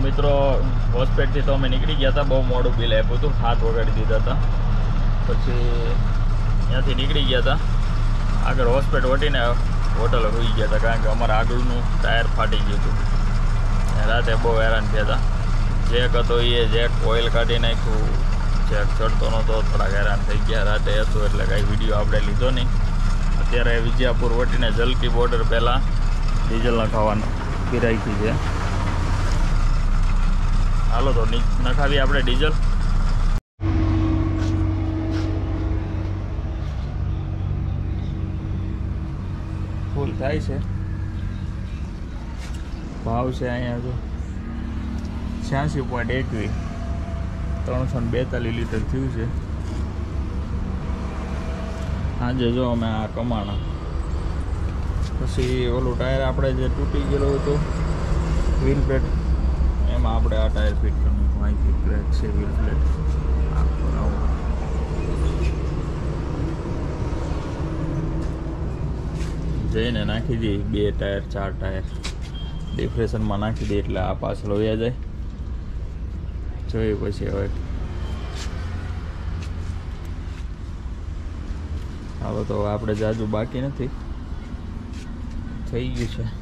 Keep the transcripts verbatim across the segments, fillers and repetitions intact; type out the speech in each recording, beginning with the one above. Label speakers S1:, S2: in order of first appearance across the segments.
S1: મિત્રો હોસ્પિટલથી તો અમે નીકળી ગયા હતા, બહુ મોડું બિલ આપ્યું હતું, હાથ વગાડી દીધા હતા. પછી ત્યાંથી નીકળી ગયા હતા, આગળ હોસ્પિટલ વટીને હોટલ હોઈ ગયા હતા, કારણ કે અમારા આગળનું ટાયર ફાટી ગયું હતું. રાતે બહુ હેરાન થયા હતા. જેક હતો એ જેક ઓઇલ કાઢી નાખ્યું, જેક ચડતો નહોતો, થોડાક હેરાન થઈ ગયા. રાતે હતું એટલે કાંઈ વિડીયો આપણે લીધો નહીં. અત્યારે વિજયાપુર વટીને જલકી બોર્ડર પહેલાં ડીઝલ નખાવાનું પીરાઈ છે. હાલો તો નખાવીએ આપણે ડીઝલ. ફૂલ થાય છે. ભાવ છે અહીંયા તો છ્યાસી પોઈન્ટ એકવીસ, ત્રણસો ને બેતાલીસ લીટર થયું છે. આજે જો અમે આ કમાણા પછી ઓલું ટાયર આપણે જે તૂટી ગયેલું હતું વ્હીલ પ્લેટ, એમાં આપણે આ ટાયર ફિટ કરવાનું. અહીંથી પ્લેટ છે વ્હીલ પ્લેટ, જઈને નાખી દઈએ બે ટાયર ચાર ટાયર ડિફ્રેશનમાં નાખી દઈએ એટલે આ પાછળ વયા જાય. જોઈએ પછી હવે હવે તો આપણે જાજુ બાકી નથી, થઈ ગયું છે.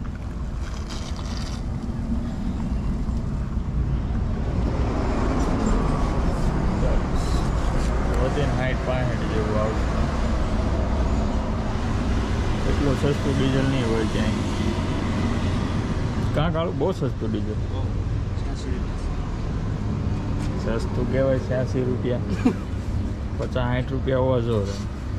S1: વધીને સાઠ પાંસઠ જેવું આવશે. એટલું સસ્તું ડીઝલ નહીં હોય ક્યાંય. કાં કાળું બહુ સસ્તું ડીઝલ, સસ્તું કહેવાય છ્યાસી રૂપિયા, પચાસ સાઠ રૂપિયા હોવા જોઈએ.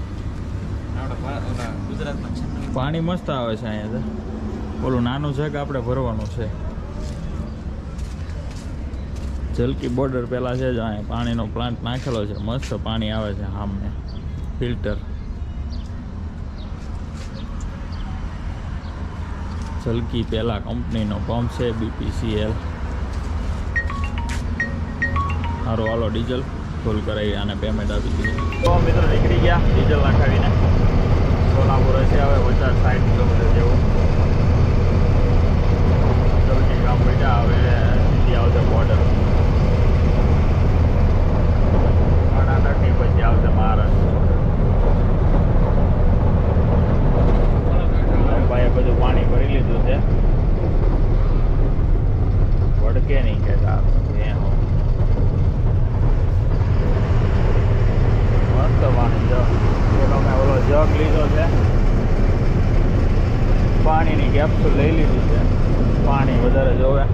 S1: પાણી મસ્ત આવે છે અહીંયા. ઓલું નાનું છે કે આપણે ભરવાનું છે. જલકી બોર્ડર પહેલાં છે જ અહીંયા પાણીનો પ્લાન્ટ નાખેલો છે, મસ્ત પાણી આવે છે સામે ફિલ્ટર. જલકી પહેલા કંપનીનો પંપ છે બીપીસીએલ. સારું હાલો ડીઝલ ફૂલ કરાવી અને પેમેન્ટ આપી દીધું. તો મિત્રો નીકળી ગયા ડીઝલ નાખાવીને. સોલાપુર છે હવે પચાસ સાઠ કિલોમીટર જેવું. જલકી ગામ બેઠા, હવે સીધી આવશે બોર્ડર કર્ણાટકની, પછી આવશે મહારાષ્ટ્ર. ભાઈએ બધું પાણી ભરી લીધું છે, વડકે નહીં કે મસ્ત પાણી. જગ અમે ઓલો જગ લીધો છે, પાણીની કેપ્સ્યુલ લઈ લીધી છે, પાણી વધારે જોવે.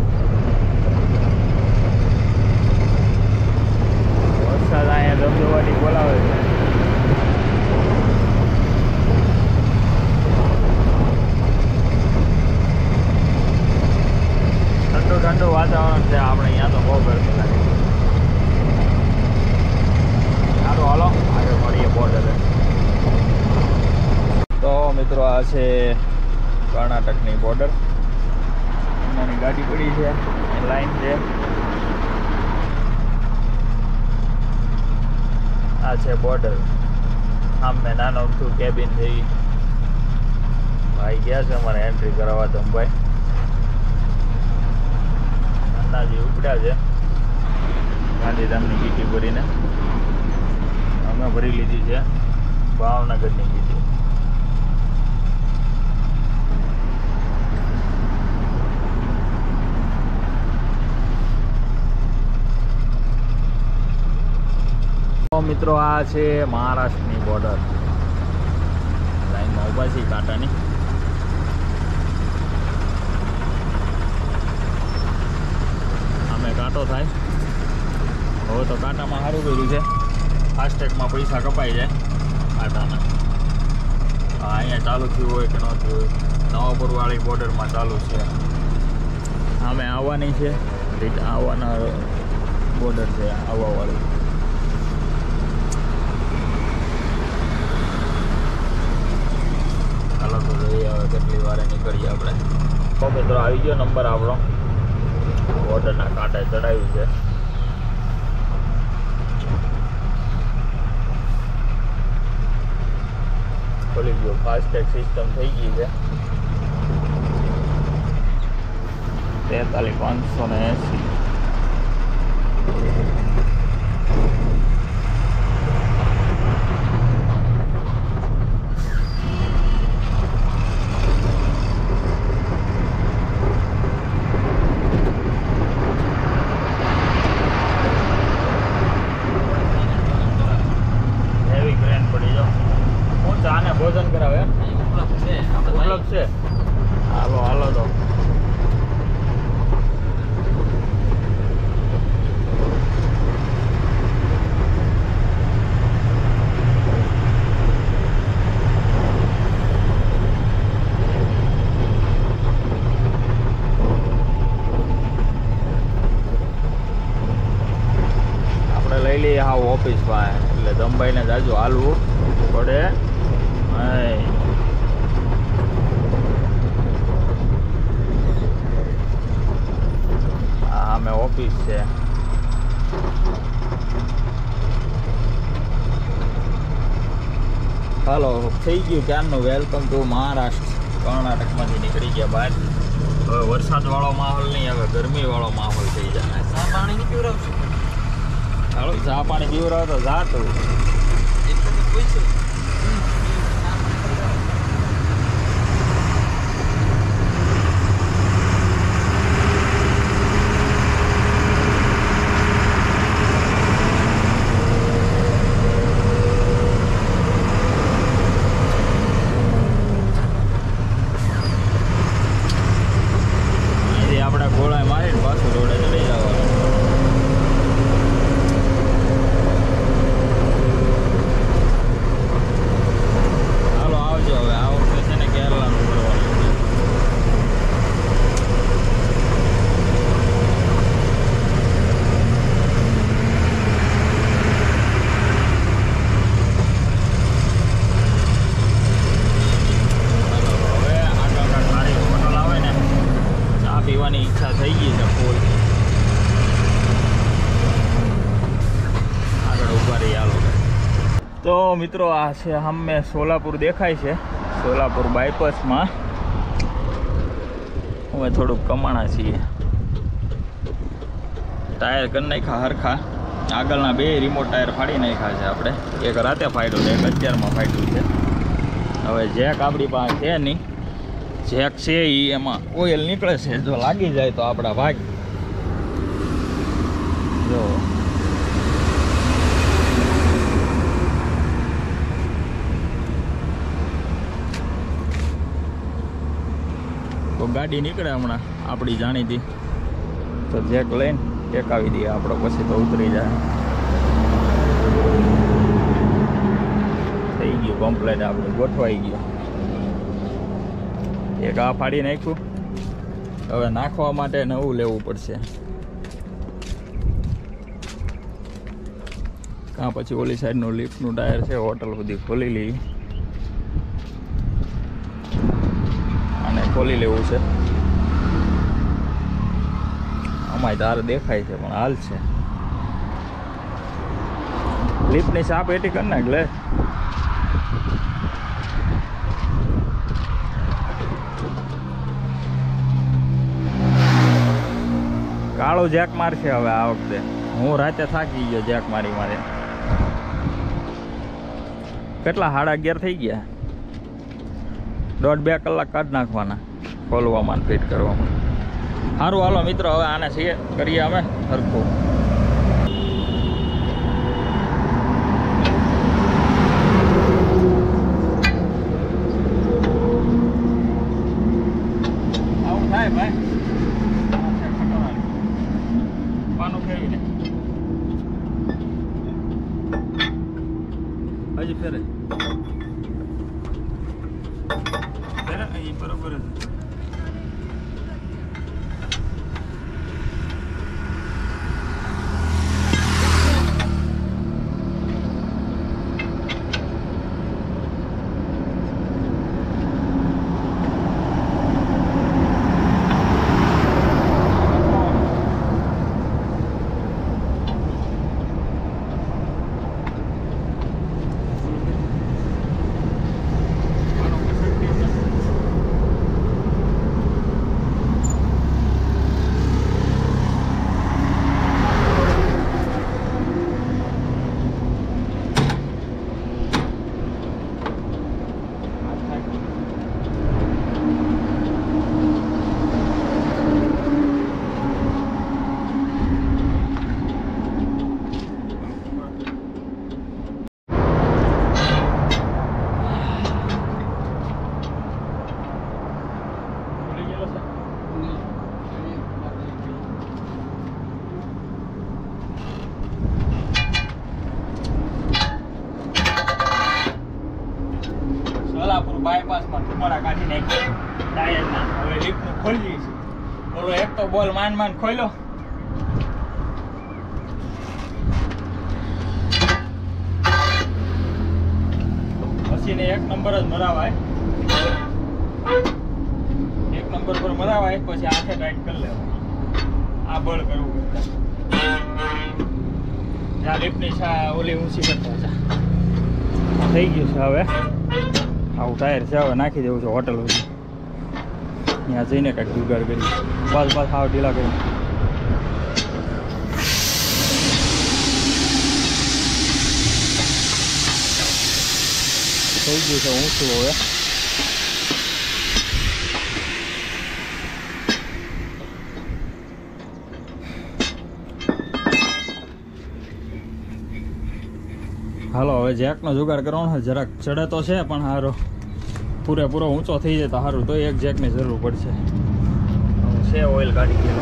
S1: વરસાદ અહીંયા ધબધબાટી બોલાવે છે. ઠંડુ ઠંડુ વાતાવરણ છે આપણે અહીંયા તો બહુ ગરમી લાગે. સારું હાલો આગળ મળીએ બોર્ડરે. તો મિત્રો આ છે કર્ણાટકની બોર્ડર. એમાંની ગાડી પડી છે, લાઈન છે. આ છે બોર્ડર. આમ મેં નાનો અમથું કેબિન થઈ. ભાઈ ગયા છે અમારે એન્ટ્રી કરાવવા ધમભાઈ. અંદાજી ઉપડ્યા છે ગાંધીધામની ગીટી ભરીને. અમે ભરી લીધી છે ભાવનગરની ગીટી. મિત્રો આ છે મહારાષ્ટ્રની બોર્ડર. લાઈનમાં ઊભા છે કાંટાની. આમે કાંટો થાય. હવે તો કાંટામાં સારું કર્યું છે, ફાસ્ટેગમાં પૈસા કપાઈ જાય કાંટાના. હા અહીંયા ચાલુ થયું હોય કે ન થયું હોય. નવાપુરવાળી બોર્ડરમાં ચાલુ છે. આમે આવવાની છે, આવવાના બોર્ડર છે આવવાવાળી. ચાલો તો જોઈએ હવે કેટલી વારે નીકળીએ આપણે. તો મિત્રો આવી ગયો નંબર આપણો, બોર્ડરના કાંઠે ચડાવ્યું છે. ખોલી ગયો, ફાસ્ટેગ સિસ્ટમ થઈ ગઈ છે. તેતાલીસ પાંચસો ને એંસી. ભોજન કરાવે ઉપલબ્ધ છે. હાલો હાલો તો આપણે લઈ લઈએ હા ઓફિસ પાસે, એટલે દમભાઈ ને જાજુ હાલવું પડે. હા અમે ઓફિસ છે. હાલો થઈ ગયું ક્યારનું વેલકમ ટુ મહારાષ્ટ્ર. કર્ણાટકમાંથી નીકળી ગયા બહાર. હવે વરસાદ વાળો માહોલ નહીં, હવે ગરમી વાળો માહોલ થઈ જાય. ચા પાણી નહીં પીવડાવશું? હાલો ચા પાણી પીવડાવ તો જાતું ઈચ્છા થઈ ગઈ છે ફૂલ. આગળ ઉભા રહી હાલો. તો મિત્રો આ છે સામે સોલાપુર દેખાય છે. સોલાપુર બાયપાસમાં હવે થોડુંક કમાણા છીએ. ટાયર કરી નાખ્યા હરખા. આગળના બે રિમોટ ટાયર ફાડી નાખ્યા છે આપણે. એક રાતે ફાટ્યું છે, એક અત્યારમાં ફાટ્યું છે. હવે જેક આપણી પાસે છે નહીં. જેક છે એ એમાં ઓઇલ નીકળે છે, જો લાગી જાય તો આપણા ભાગ. જો તો ગાડી નીકળે હમણાં આપણી જાણીતી, તો જેક લઈને ટેકાવી દઈએ આપણો, પછી તો ઉતરી જાય. થઈ ગયું કમ્પ્લેટ, આપણે ગોઠવાઈ ગયું. એક આ ફાડી નાખ્યું. હવે નાખવા માટે નવું લેવું પડશે, કાં પછી ઓલી સાઈડનું લિફ્ટનું ટાયર છે હોટલ સુધી ખોલી લઈ અને ખોલી લેવું છે. અમારી તાર દેખાય છે પણ હાલ છે. લિફ્ટની સાપ એટી કરી નાખ લે. કાળો જેક મારશે હવે આ વખતે. હું રાતે થાકી ગયો જેક મારી મારે. કેટલા સાડા અગિયાર થઈ ગયા. દોઢ બે કલાક કાઢ નાખવાના ખોલવામાં ફિટ કરવામાં. સારું હાલો મિત્રો, હવે આને છીએ કરીએ અમે સરખું. આવું થાય ભાઈ. હજી ફેરે ફેરે એ બરોબર જ. બોલ માન માન ખોલો. મશીને એક નંબર જ મરાવાય, એક નંબર પર મરાવાય પછી હાથે ટાઈટ કરી લેવાય. આ બળ કરવું જ્યાં લિફ્ટની છા ઓલી ઊંચી કરતા હતા. થઈ ગયું છે હવે. આવું ટાયર છે હવે નાખી દેવું છે હોટલ સુધી. ત્યાં જઈને કાંઈક જુગાડ કરી બસ બસ હાવ ઢીલા કરી. થઈ ગયું છે ઊંચું હવે. હાલો હવે જેકનો જુગાડ કરવાનો છે. જરાક ચડે તો છે પણ સારો પૂરેપૂરો ઊંચો થઈ જાય તો સારું. તો એક જેકની જરૂર પડશે. છે ઓઇલ કાઢી ગયેલો.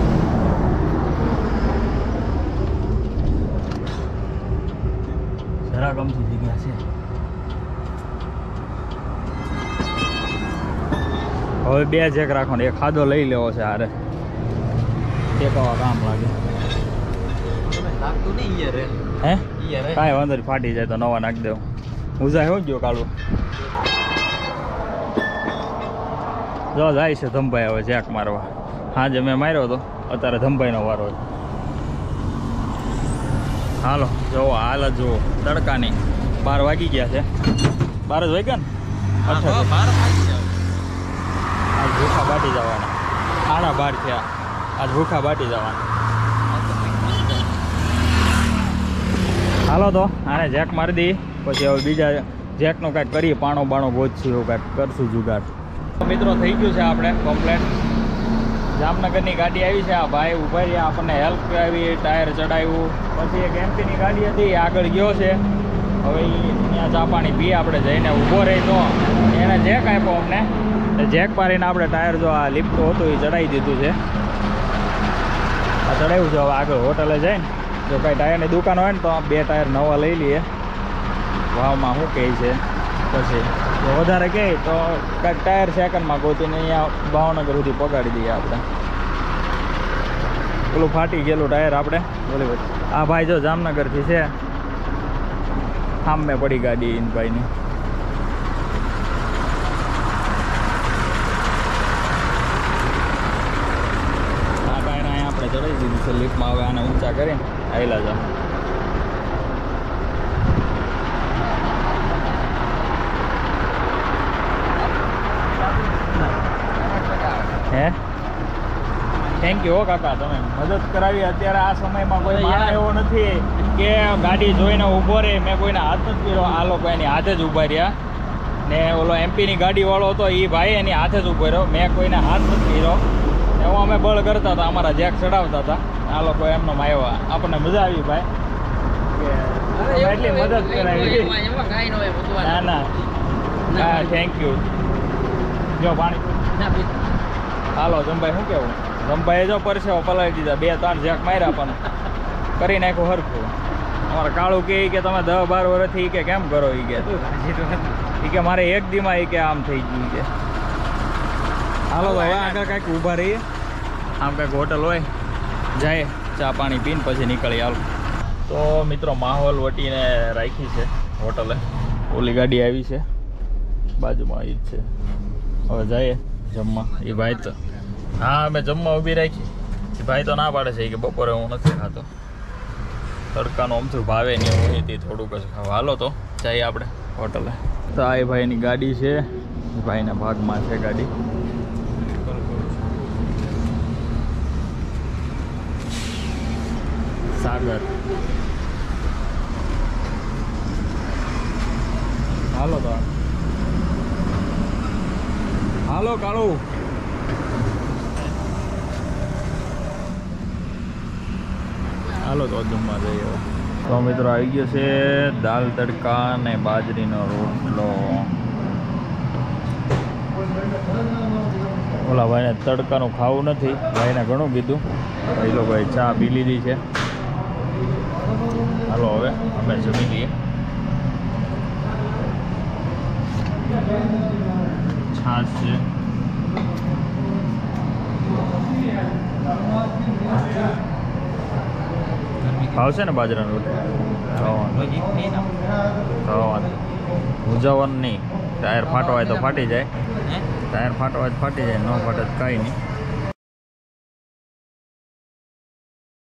S1: જરાક અમથી જગ્યા છે. હવે બે જેક રાખવાનો. એક ખાધો લઈ લેવો છે હારે, ટેકાવા કામ લાગે. હે કાંઈ વાંધો નહીં, ફાટી જાય તો નવા નાખી દેવું. ઉજા હું ગયો કાળું જો જાય છે ધમભાઈ હવે જેક મારવા. હાજે મેં માર્યો હતો, અત્યારે ધમભાઈનો વારો. હાલો જોવો હાલ જ જુઓ તડકાની. બાર વાગી ગયા છે. બાર જ વાગ્યા ને બાર આજ ભૂખા બાટી જવાના. સાડા બાર થયા આજ ભૂખા બાટી જવાના. હાલો તો આને જેક મારી દઈએ પછી હવે બીજા જેકનું કાંઈક કરીએ. પાણો બાણો ગોતશું એવું કાંઈક કરશું જુગાડ. મિત્રો થઈ ગયું છે આપણે કમ્પ્લેટ. જામનગરની ગાડી આવી છે. આ ભાઈ ઉભા રહ્યા, આપણને હેલ્પ કરાવી, ટાયર ચડાવ્યું. પછી એક એમપીની ગાડી હતી આગળ ગયો છે. હવે એ ત્યાં ચા પાણી પી આપણે જઈને ઊભો રહી તો એને જેક આપ્યો અમને. જેક પાડીને આપણે ટાયર જો આ લિફ્ટ હતું એ ચડાવી દીધું છે. આ ચડાવ્યું છે. હવે આગળ હોટલે જઈને જો કાંઈ ટાયરની દુકાન હોય ને તો બે ટાયર નવા લઈ લઈએ. ભાવમાં શું કહે છે પછી જો વધારે કહે તો કાંઈક ટાયર સેકન્ડમાં ગોતીને અહીંયા ભાવનગર સુધી પગાડી દઈએ આપણે. પેલું ફાટી ગયેલું ટાયર આપણે બોલી આ ભાઈ જો જામનગરથી છે. સામે પડી ગાડી ભાઈની. આ ટાયર અહીંયા આપણે ચડાવી દીધું છે લિફ્ટમાં. હવે આને ઊંચા કરીને આવેલા જાઓ. હે થેન્ક યુ હો કાકા, તમે મદદ કરાવી. અત્યારે આ સમયમાં કોઈ માણસ એવો નથી કે ગાડી જોઈને ઊભો રહે. મેં કોઈને હાથ નથી કર્યો. આ લોકો એની હાથે જ ઊભા રહ્યા ને ઓલો એમપીની ગાડીવાળો હતો એ ભાઈ એની હાથે જ ઊભો રહ્યો. મેં કોઈને હાથ નથી કર્યો. એવો અમે બળ કરતા હતા, અમારા જેક ચડાવતા હતા. આ લોકો એમનો આવ્યા. આપણને મજા આવી ભાઈ કે એટલી મદદ કરાવી. ના ના હા થેન્ક યુ. જો પાણી હાલો જમભાઈ શું કેવું? જમભાઈએ જો પરસેવો પલાળી દીધા. બે ત્રણ જેક માર્યા પણ કરી નાખ્યું હરખું. અમારે કાળું કહે કે તમે દસ બાર વર્ષથી કે કેમ કરો એ કે એ કે મારે એક દીમાં એ કે આમ થઈ ગયું કે. હાલો તો હવે આગળ કાંઈક ઊભા રહીએ. આમ કાંઈક હોટલ હોય જાય ચા પાણી પીને પછી નીકળી. હાલો તો મિત્રો માહોલ વટીને રાખી છે હોટલે. ઓલી ગાડી આવી છે બાજુમાં એ જ છે. હવે જઈએ જમવા. એ ભાઈ તો હા અમે જમવા ઊભી રાખી. એ ભાઈ તો ના પાડે છે કે બપોરે હું નથી ખાતો. તડકાનું અમથું ભાવે નહીં હું એથી થોડુંક જ ખાવ. હાલો તો જઈએ આપણે હોટલે. તો આ એ ભાઈની ગાડી છે. ભાઈના ભાગમાં છે ગાડી. સાગર હાલો તો હાલો કાળુ હાલો તો જમવા જઈએ. તો મિત્રો આવી ગયો છે દાલ તડકા ને બાજરીનો રોટલો. ઓલા ભાઈને તડકાનું ખાવું નથી. ભાઈને ઘણું કીધું. એ લોકોએ ચા પી લીધી છે. હાલો હવે અમે જમી લઈએ. છાશ છે ભાવશે ને બાજરાનો રોટલો ખાવાનું ખાવાનું ઉજાવવાનું નહીં ટાયર ફાટવા હોય તો ફાટી જાય ટાયર ફાટવા હોય તો ફાટી જાય ન ફાટે તો કાંઈ નહીં